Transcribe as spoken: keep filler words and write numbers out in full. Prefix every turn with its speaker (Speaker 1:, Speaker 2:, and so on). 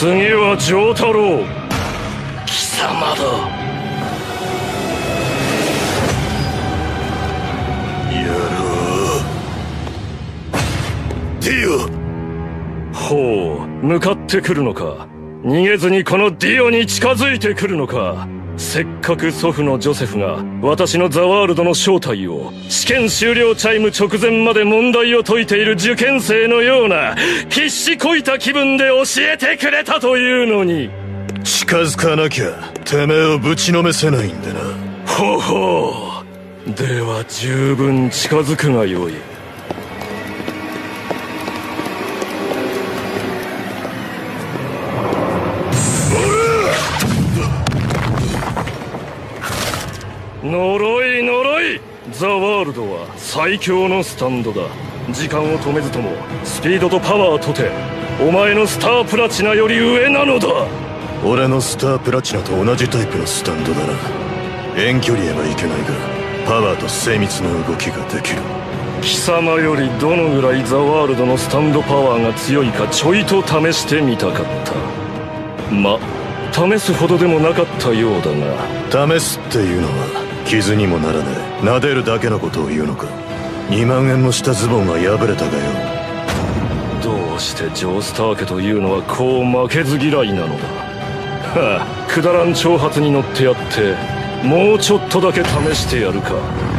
Speaker 1: 次は丈太郎。貴様だ。
Speaker 2: やろう。ディオ。
Speaker 1: ほう、向かってくるのか。逃げずにこのディオに近づいてくるのか。せっかく祖父のジョセフが私のザワールドの正体を試験終了チャイム直前まで問題を解いている受験生のような必死こいた気分で教えてくれたというのに。
Speaker 2: 近づかなきゃてめえをぶちのめせないんでな。
Speaker 1: ほほう、では十分近づくがよい。呪い呪い。ザワールドは最強のスタンドだ。時間を止めずともスピードとパワーとてお前のスタープラチナより上なのだ。
Speaker 2: 俺のスタープラチナと同じタイプのスタンドだな。遠距離へはいけないがパワーと精密な動きができる。
Speaker 1: 貴様よりどのぐらいザワールドのスタンドパワーが強いかちょいと試してみたかった。ま、試すほどでもなかったようだ
Speaker 2: が。試すっていうのは傷にもならねえ撫でるだけのことを言うのか。にまんえんもしたズボンが破れたがよ。
Speaker 1: どうしてジョースター家というのはこう負けず嫌いなのだ。はあ、くだらん挑発に乗ってやってもうちょっとだけ試してやるか。